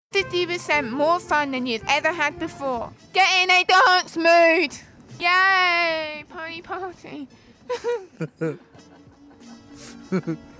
50% more fun than you've ever had before. Get in a dance mood! Yay! Party, party.